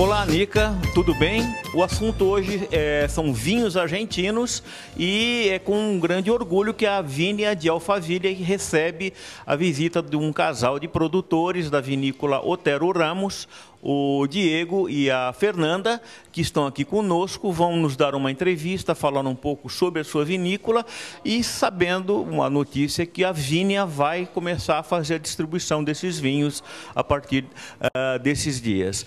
Olá, Nica, tudo bem? O assunto hoje são vinhos argentinos e é com um grande orgulho que a Viña de Alphaville recebe a visita de um casal de produtores da vinícola Otero Ramos, o Diego e a Fernanda, que estão aqui conosco, vão nos dar uma entrevista falando um pouco sobre a sua vinícola e sabendo uma notícia que a Viña vai começar a fazer a distribuição desses vinhos a partir desses dias.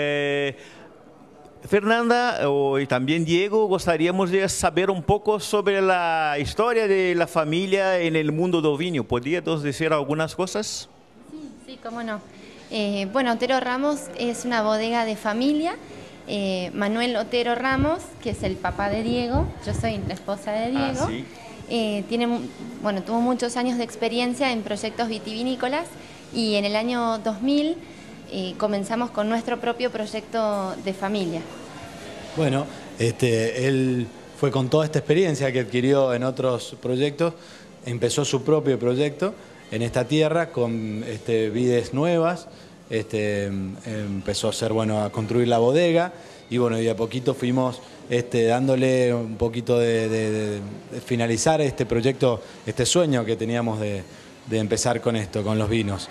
Fernanda y también Diego, gostaríamos de saber un poco sobre la historia de la familia en el mundo del vino. ¿Podrías decir algunas cosas? Sí, cómo no. Bueno, Otero Ramos es una bodega de familia. Manuel Otero Ramos, que es el papá de Diego, yo soy la esposa de Diego. Sí. Tuvo muchos años de experiencia en proyectos vitivinícolas y en el año 2000 comenzamos con nuestro propio proyecto de familia. Bueno, él fue con toda esta experiencia que adquirió en otros proyectos, empezó su propio proyecto en esta tierra con vides nuevas, empezó a hacer, a construir la bodega y y a poquito fuimos dándole un poquito de finalizar este proyecto, este sueño que teníamos de empezar con esto, con los vinos.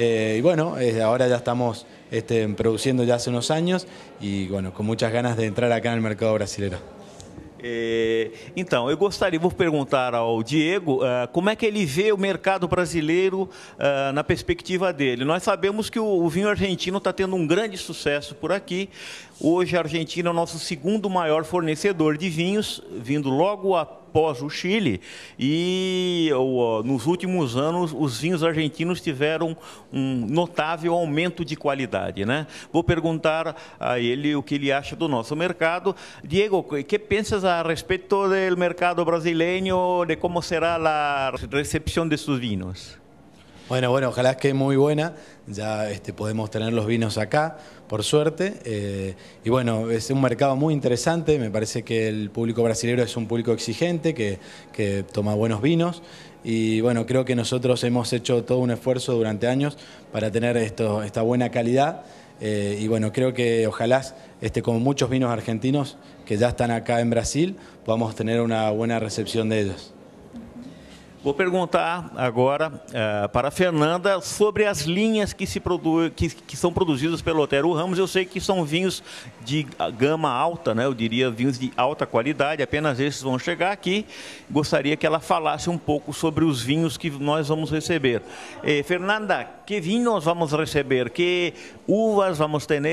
Ahora ya estamos produciendo ya hace unos años y con muchas ganas de entrar acá en el mercado brasileño. Então, eu gostaria, vou perguntar ao Diego como é que ele vê o mercado brasileiro na perspectiva dele. Nós sabemos que o vinho argentino está tendo um grande sucesso por aqui. Hoje a Argentina é o nosso segundo maior fornecedor de vinhos, vindo logo após o Chile. E nos últimos anos os vinhos argentinos tiveram um notável aumento de qualidade, né? Vou perguntar a ele o que ele acha do nosso mercado. Diego, ¿qué piensas a respecto del mercado brasileño, de cómo será la recepción de sus vinos? Bueno, ojalá que muy buena. Ya podemos tener los vinos acá, por suerte. Es un mercado muy interesante. Me parece que el público brasileño es un público exigente, que toma buenos vinos. Y creo que nosotros hemos hecho todo un esfuerzo durante años para tener esta buena calidad. Creo que ojalá, como muchos vinos argentinos que ya están acá en Brasil, podamos tener una buena recepción de ellos. Vou perguntar agora para a Fernanda sobre as linhas que são produzidas pelo Otero Ramos. Eu sei que são vinhos de gama alta, né? Eu diria vinhos de alta qualidade, apenas esses vão chegar aqui. Gostaria que ela falasse um pouco sobre os vinhos que nós vamos receber. Fernanda, que vinhos vamos receber? Que uvas vamos ter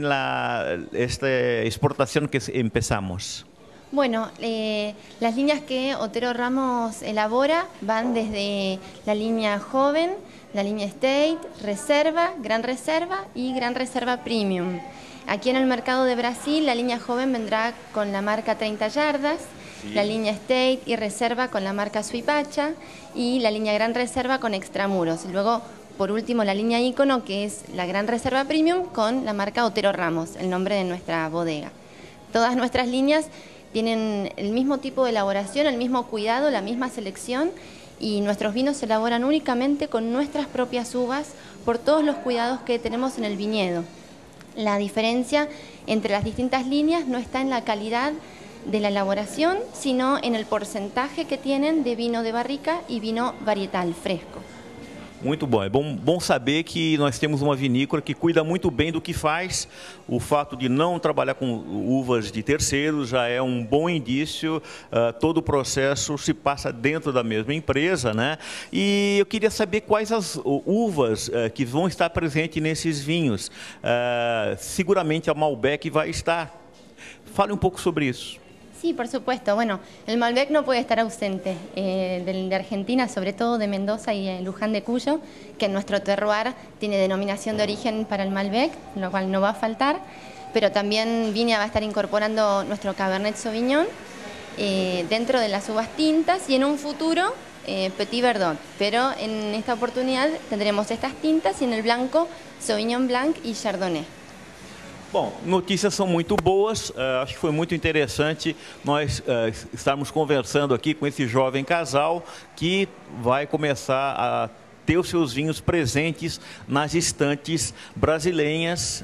esta exportação que empezamos? Bueno, las líneas que Otero Ramos elabora van desde la línea joven, la línea State, Reserva, Gran Reserva y Gran Reserva Premium. Aquí en el mercado de Brasil la línea joven vendrá con la marca 30 yardas, sí. La línea State y Reserva con la marca Suipacha y la línea Gran Reserva con Extramuros. Y luego, por último, la línea Ícono, que es la Gran Reserva Premium con la marca Otero Ramos, el nombre de nuestra bodega. Todas nuestras líneas tienen el mismo tipo de elaboración, el mismo cuidado, la misma selección y nuestros vinos se elaboran únicamente con nuestras propias uvas por todos los cuidados que tenemos en el viñedo. La diferencia entre las distintas líneas no está en la calidad de la elaboración, sino en el porcentaje que tienen de vino de barrica y vino varietal fresco. Muito bom. É bom saber que nós temos uma vinícola que cuida muito bem do que faz. O fato de não trabalhar com uvas de terceiros já é um bom indício. Todo o processo se passa dentro da mesma empresa, né? E eu queria saber quais as uvas que vão estar presentes nesses vinhos. Seguramente a Malbec vai estar. Fale um pouco sobre isso. Sí, por supuesto. Bueno, el Malbec no puede estar ausente de Argentina, sobre todo de Mendoza y Luján de Cuyo, que en nuestro terroir tiene denominación de origen para el Malbec, lo cual no va a faltar, pero también Viña va a estar incorporando nuestro Cabernet Sauvignon dentro de las uvas tintas y en un futuro Petit Verdot, pero en esta oportunidad tendremos estas tintas y en el blanco Sauvignon Blanc y Chardonnay. Bom, notícias são muito boas, acho que foi muito interessante nós estarmos conversando aqui com esse jovem casal que vai começar a ter os seus vinhos presentes nas estantes brasileiras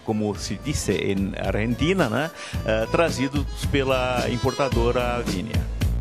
como se dice en Argentina, né? Trazidos pela importadora Vinia.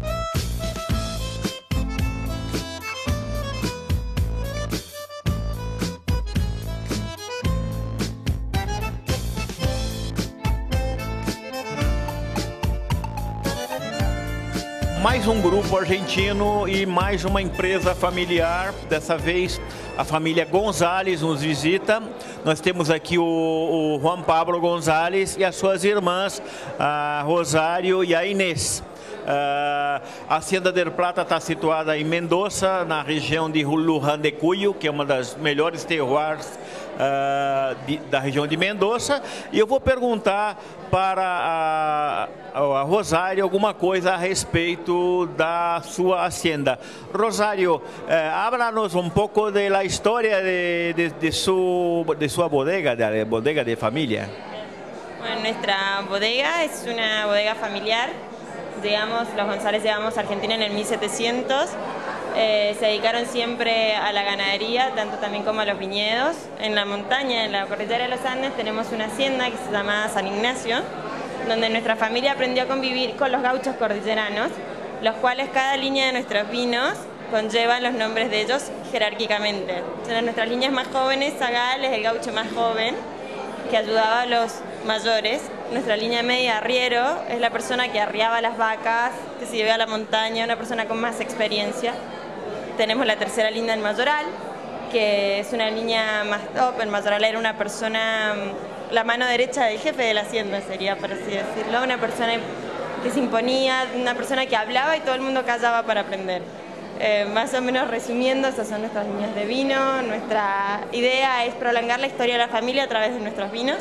Mais um grupo argentino e mais uma empresa familiar. Dessa vez a família Gonzalez nos visita. Nós temos aqui o Juan Pablo Gonzalez e as suas irmãs, a Rosário e a Inês. A Hacienda del Plata está situada em Mendoza, na região de Luján de Cuyo, que é uma das melhores terroirs da região de Mendoza. E eu vou perguntar para a Rosário alguma coisa a respeito da sua hacienda. Rosário, háblanos um pouco da história de sua bodega, de bodega de familia. Bueno, nuestra bodega es una bodega familiar. Llegamos, los González llegamos a Argentina en el 1700, se dedicaron siempre a la ganadería, tanto también como a los viñedos. En la montaña, en la cordillera de los Andes, tenemos una hacienda que se llama San Ignacio, donde nuestra familia aprendió a convivir con los gauchos cordilleranos, los cuales cada línea de nuestros vinos conllevan los nombres de ellos jerárquicamente. Entonces, nuestras líneas más jóvenes, Zagal es el gaucho más joven, que ayudaba a los mayores. Nuestra línea media, Arriero, es la persona que arriaba las vacas, que se llevaba a la montaña, una persona con más experiencia. Tenemos la tercera línea, el Mayoral, que es una línea más top. El Mayoral era una persona, la mano derecha del jefe de la hacienda, sería por así decirlo, una persona que se imponía, una persona que hablaba y todo el mundo callaba para aprender. Más o menos resumiendo, esas son nuestras líneas de vino. Nuestra idea es prolongar la historia de la familia a través de nuestros vinos.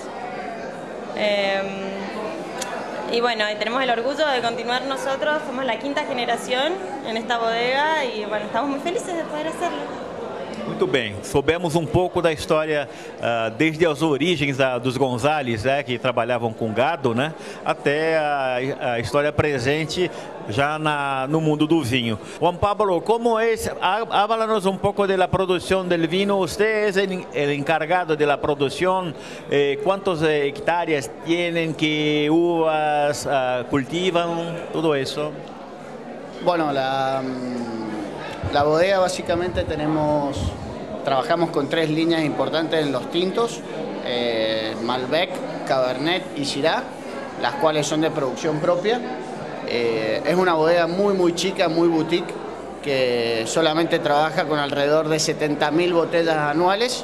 Y bueno, tenemos el orgullo de continuar nosotros, somos la quinta generación en esta bodega y bueno, estamos muy felices de poder hacerlo. Muito bem, soubemos um pouco da história desde as origens dos Gonzalez, que trabalhavam com gado, né, até a história presente já no mundo do vinho. Juan Pablo, como é? Háblanos um pouco da produção do vinho. Você é o encargado da produção. ¿Cuántos hectáreas tienen? ¿Qué uvas cultivan? Todo eso. Bueno, la bodega básicamente trabajamos con tres líneas importantes en los tintos, Malbec, Cabernet y Syrah, las cuales son de producción propia. Es una bodega muy chica, muy boutique, que solamente trabaja con alrededor de 70.000 botellas anuales.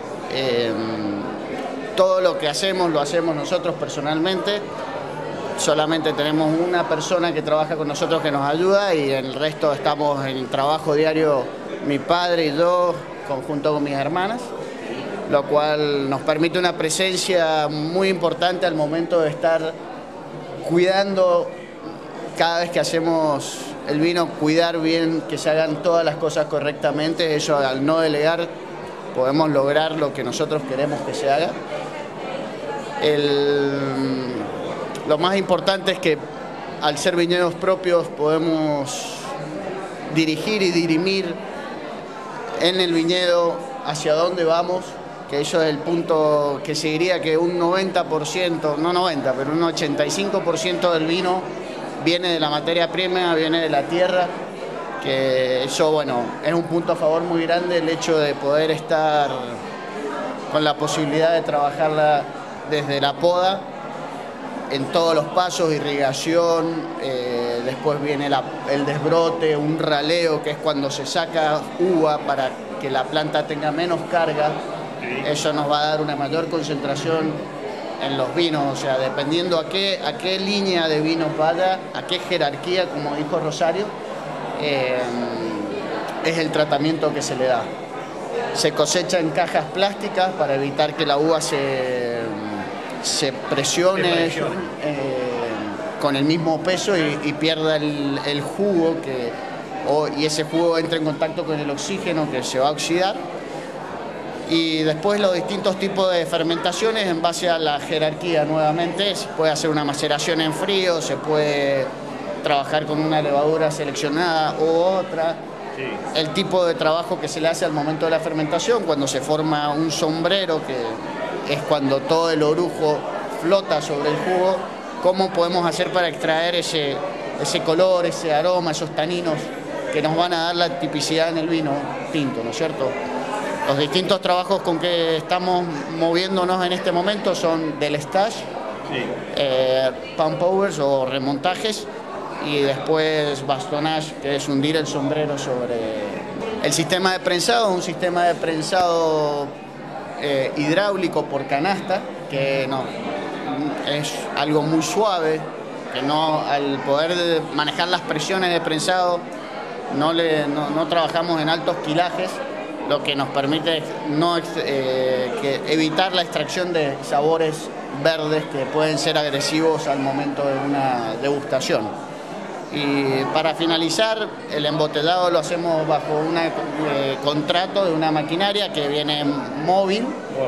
Todo lo que hacemos lo hacemos nosotros personalmente. Solamente tenemos una persona que trabaja con nosotros que nos ayuda y el resto estamos en trabajo diario mi padre y yo, junto con mis hermanas, lo cual nos permite una presencia muy importante al momento de estar cuidando cada vez que hacemos el vino, cuidar bien que se hagan todas las cosas correctamente. Eso, al no delegar, podemos lograr lo que nosotros queremos que se haga. Lo más importante es que al ser viñedos propios podemos dirigir y dirimir en el viñedo hacia dónde vamos, que eso es el punto que seguiría, que un 90%, no 90, pero un 85% del vino viene de la materia prima, viene de la tierra, que eso, bueno, es un punto a favor muy grande, el hecho de poder estar con la posibilidad de trabajarla desde la poda, en todos los pasos, irrigación, después viene el desbrote, un raleo, que es cuando se saca uva para que la planta tenga menos carga. Eso nos va a dar una mayor concentración en los vinos, o sea, dependiendo a qué línea de vinos vaya, a qué jerarquía, como dijo Rosario, es el tratamiento que se le da. Se cosecha en cajas plásticas para evitar que la uva se presione con el mismo peso y pierda el jugo, y ese jugo entra en contacto con el oxígeno que se va a oxidar. Y después los distintos tipos de fermentaciones en base a la jerarquía nuevamente. Se puede hacer una maceración en frío, se puede trabajar con una levadura seleccionada u otra. Sí. El tipo de trabajo que se le hace al momento de la fermentación, cuando se forma un sombrero que es cuando todo el orujo flota sobre el jugo, cómo podemos hacer para extraer ese color, ese aroma, esos taninos que nos van a dar la tipicidad en el vino tinto, ¿no es cierto? Los distintos trabajos con que estamos moviéndonos en este momento son del stash, pump overs o remontajes, y después bastonage, que es hundir el sombrero sobre el sistema de prensado, un sistema de prensado hidráulico por canasta, que no, es algo muy suave, que no, al poder manejar las presiones de prensado no trabajamos en altos quilajes, lo que nos permite evitar la extracción de sabores verdes que pueden ser agresivos al momento de una degustación. Y para finalizar, el embotellado lo hacemos bajo un contrato de una maquinaria que viene móvil.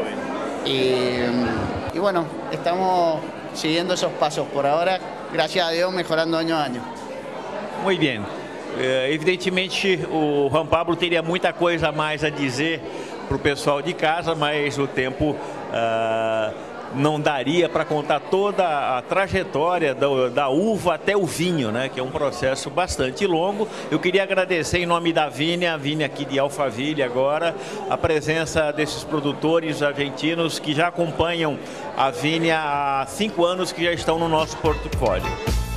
Y bueno, estamos siguiendo esos pasos por ahora, gracias a Dios, mejorando año a año. Muy bien. Evidentemente, o Juan Pablo teria muita coisa a mais a dizer para o pessoal de casa, mas o tempo não daria para contar toda a trajetória da uva até o vinho, né, que é um processo bastante longo. Eu queria agradecer em nome da Viña, a Viña aqui de Alphaville agora, a presença desses produtores argentinos que já acompanham a Viña há 5 anos, que já estão no nosso portfólio.